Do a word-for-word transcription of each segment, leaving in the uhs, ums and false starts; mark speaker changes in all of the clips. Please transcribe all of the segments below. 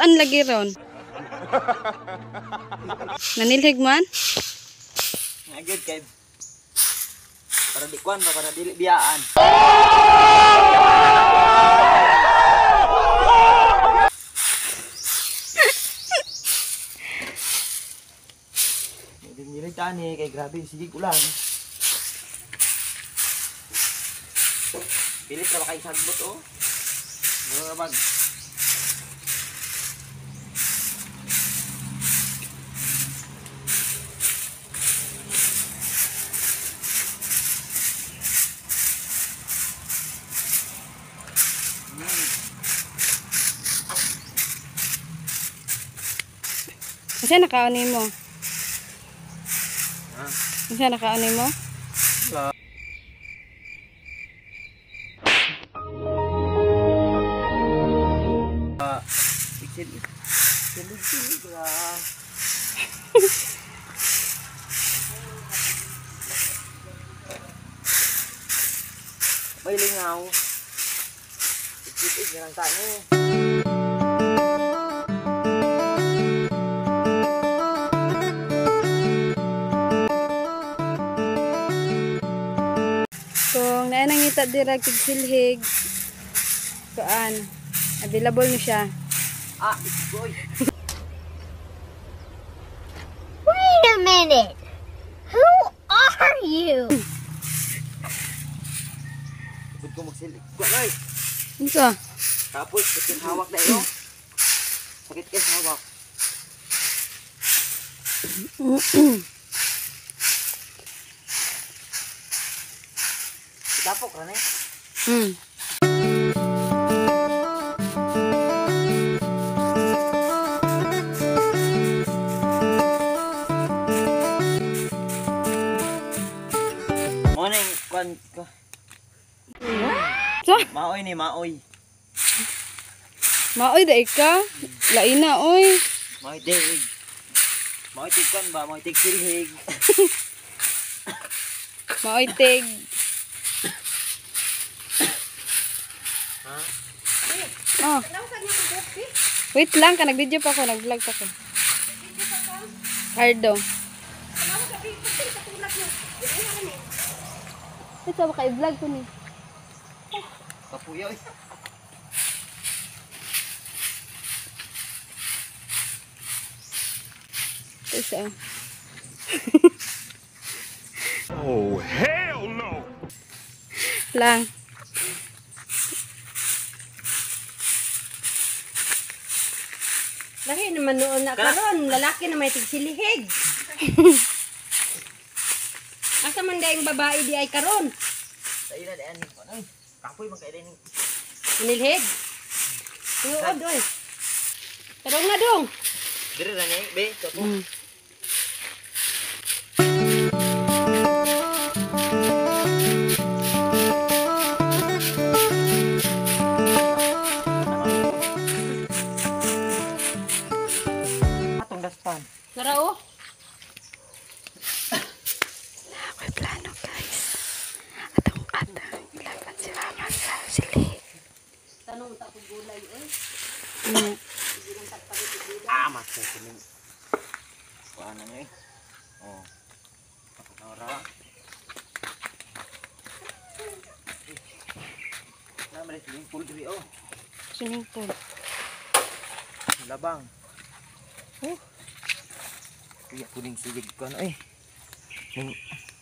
Speaker 1: man lagi ron. Nanilhig man?
Speaker 2: Ngagid kay para di kwan ba para dili biyaan. Dili tani kay grabe sige ulan. Pilit ra ba kay sagbot oh. Mga bag.
Speaker 1: Kasi nakaani mo?
Speaker 2: Ha?
Speaker 1: Kasi nakaani mo?
Speaker 2: Wala. Ah, ikit. Silid-silid ba? May lingaw. Ikit-ikit na lang tayo.
Speaker 1: Kung naay nangita dira kig silhig, kuan, available ni siya.
Speaker 2: Ah, boy.
Speaker 3: Wait a minute. Who are you?
Speaker 2: Bud ko magsilig. Kuan ay.
Speaker 1: Unsa?
Speaker 2: Tapos sakit hawak na iyo. Sakit kay hawak. Tapok ra ni.
Speaker 1: Hmm.
Speaker 2: Morning kwan ko.
Speaker 1: So,
Speaker 2: Maoy ni maoy.
Speaker 1: maoy da ika. Laina oy.
Speaker 2: Maoy dig. Maoy tig kwan ba? Maoy tig silhig.
Speaker 1: Maoy tig.
Speaker 2: Ha?
Speaker 1: Oh. Wait lang ka, nag-video pa ako, nag-vlog pa ako. Hardo. Ito ba kayo vlog ko ni?
Speaker 2: Kapuyoy.
Speaker 1: Ito siya.
Speaker 4: Oh, hell no!
Speaker 1: Lang.
Speaker 3: Lahi naman noon na karon, lalaki na may tigsilihig. Asa man daing babae di ay karon?
Speaker 2: Sa ila di ani ko ay. Kapoy man kay din.
Speaker 3: Nilhig. Tuod oy. Tarong na dong.
Speaker 2: Dire ra ni be, kapo.
Speaker 1: Mm.
Speaker 2: Atong daspan.
Speaker 3: Tara oh.
Speaker 1: May plano guys. Atong atang ilaban si mama sa silhig.
Speaker 3: Tanong ta ko gulay oy.
Speaker 1: Mm.
Speaker 2: Ah, masay kuning. Kuan na ni. Oh. Ora. Na mali sing pool diri oh.
Speaker 1: Swimming pool.
Speaker 2: Labang. Oh. Kuya kuning silig kuan ay. Ning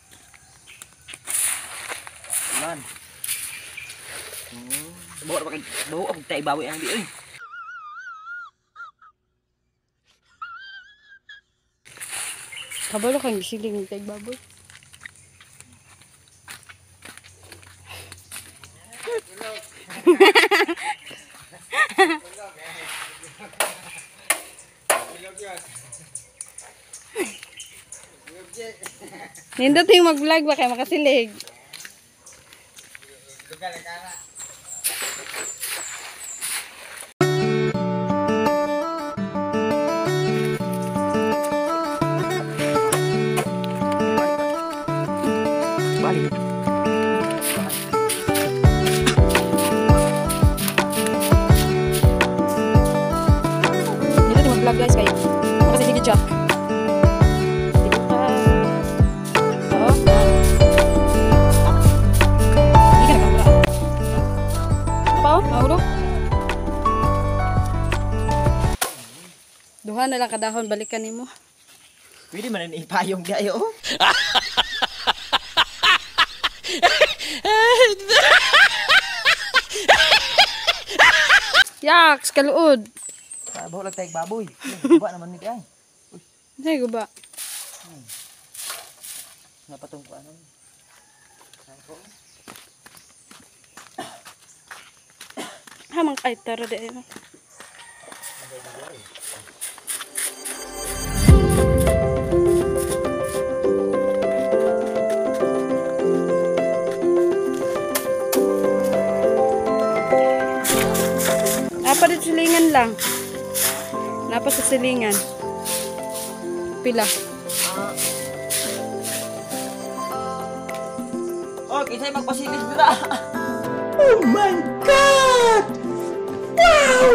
Speaker 2: Ulan. Hmm. Bawa pa kay bawa og tay bawi ang di oy.
Speaker 1: Kabalo kang gisilig ng tag baboy. Nindot yung mag-vlog ba kayo makasilig?
Speaker 2: Balik.
Speaker 1: Kuha na lang kadahon, balikan nimo.
Speaker 2: Pwede man ni ipayong di ayo.
Speaker 1: Yaks, kaluod.
Speaker 2: Babaw lang tayong baboy. Guba naman ni ay.
Speaker 1: Ay, guba.
Speaker 2: Nga patong ko ano.
Speaker 1: Hamang kay tara de. Apa di silingan lang. Napa sa silingan? Pila.
Speaker 2: Oh, kisay magpasilis dira. Oh my God! Wow!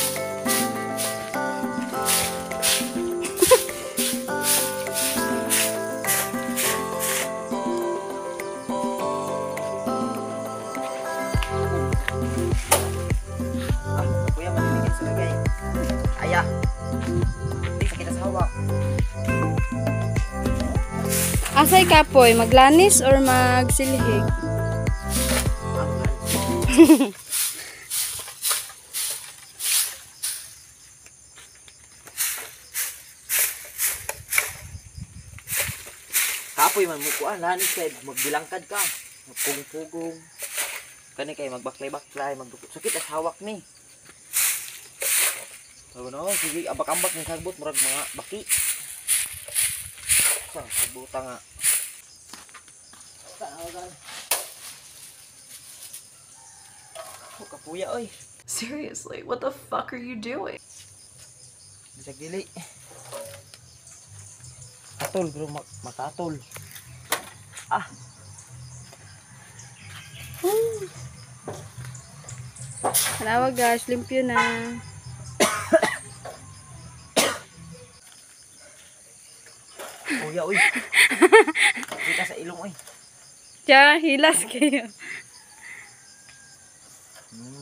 Speaker 2: Ah, kuya maniligin sa lagay. Aya. Hindi sa kita sa hawak.
Speaker 1: Asay kapoy, maglanis or magsilhig?
Speaker 2: Kapoy man mo kuan, lanis kay magbilangkad ka. Magpugong-pugong. Kani kay magbaklay-baklay, magdukot. Sakit as hawak ni. So no, sige abak-ambak ng sagbot murag mga baki. Sa sagbuta nga. Oh, kapuya oy.
Speaker 5: Seriously, what the fuck are you doing?
Speaker 2: Bisag dili. Katol bro, mak makatol. Ah.
Speaker 1: Tanawa guys, limpyo na.
Speaker 2: Kuya oy. Kita sa ilong oy.
Speaker 1: Tiya, hilas kayo.
Speaker 2: Hmm.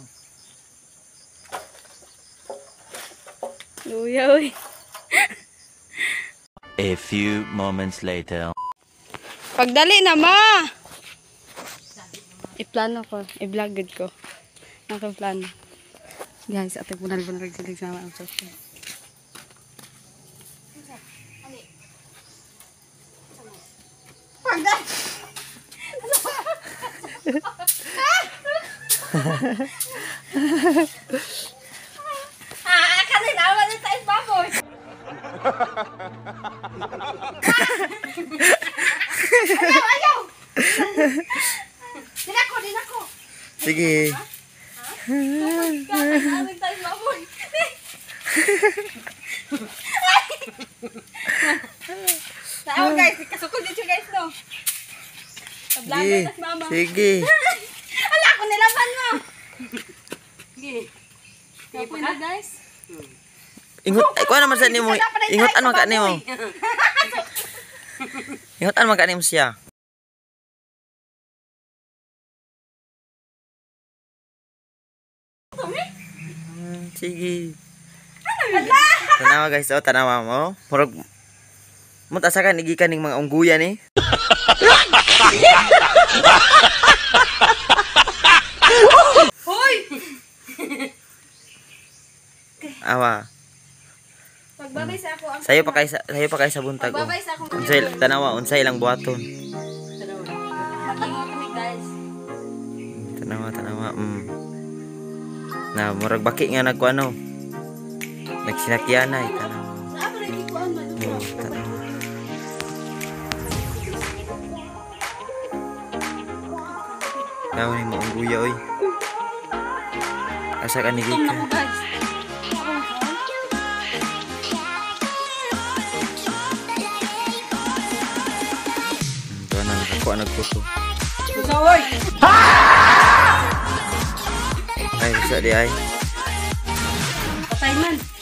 Speaker 1: Luya, uy.
Speaker 6: A few moments later.
Speaker 1: Pagdali na, ma! I-plano ko. I-vloged ko. Nakang plano. Guys, atay punal-punal sila sama ang social.
Speaker 3: Ah, kasi naman na tayo baboy. Ayaw, ayaw. Dinako, dinako.
Speaker 2: Sige.
Speaker 3: Naman tayo baboy. Tao guys, kasukod dito guys no. Tablagan tas mama.
Speaker 2: Sige.
Speaker 3: Ala ko nilaban mo. Sige. Kapoy na guys.
Speaker 2: Ingot, ay kuha naman sa nimo. Ingotan man ka nimo. Ingotan man ka nimo siya. Hmm, sige. Tanawa guys, oh, tanawa mo. Murag mo tasakan igikan ning mga ungguyan eh.
Speaker 3: Hoy!
Speaker 2: Awa.
Speaker 3: Pagbabay sa ako ang
Speaker 2: Sayo pa kay sa sayo pa kay sa buntag. Oh.
Speaker 3: Pagbabay sa akong
Speaker 2: Unsay tanawa, unsay lang buhaton.
Speaker 3: Matingo kami guys.
Speaker 2: Tanawa, tanawa. Mm. Na murag baki nga nagkuano. Nagsinakyanay tanawa.
Speaker 3: Sa ako nagikuan man.
Speaker 2: Oh, tanawa. Daw ni mo ungguya oy. Asa ka nigika?
Speaker 3: Guys.
Speaker 2: Tuwa na ako nagpuso.
Speaker 3: Usawoy.
Speaker 2: Ay, bisa di ay.
Speaker 3: Patay man.